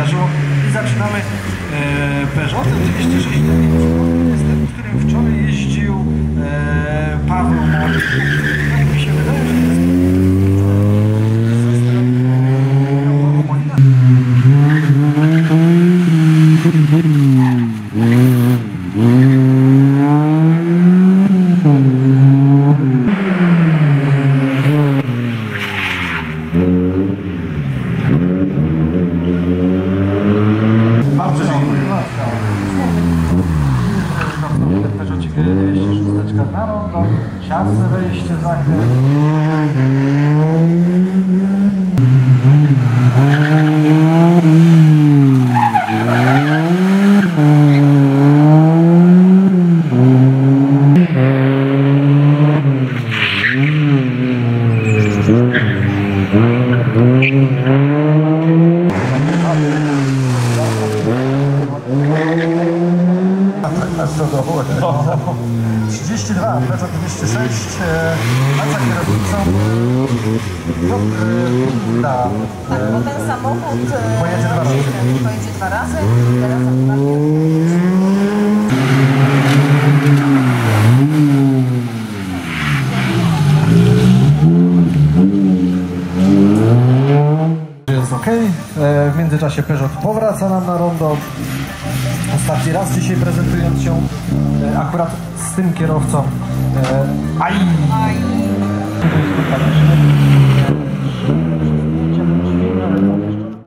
wydarzyło i zaczynamy Peugeotem 269, w którym wczoraj jeździł Paweł Młody. Jak mi się wydaje, że jest na rondo, siatce wejście zakręt. No. 32, Peugeot 206, a za kierownicą tak, bo ten samochód pojedzie dwa razy. Pojedzie dwa razy, teraz akurat jest ok. W międzyczasie Peugeot powraca nam na rondo. Ostatni raz dzisiaj prezentując się akurat z tym kierowcą. Aj!